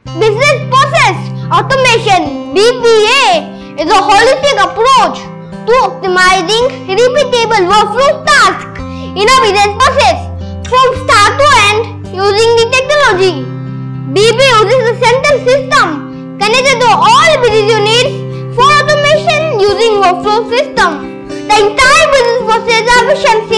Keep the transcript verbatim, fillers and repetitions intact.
Business process automation (B P A) is a holistic approach to optimizing repeatable workflow tasks in a business process from start to end using the technology. B P uses a central system connected to all business units for automation using workflow system. The entire business process efficiency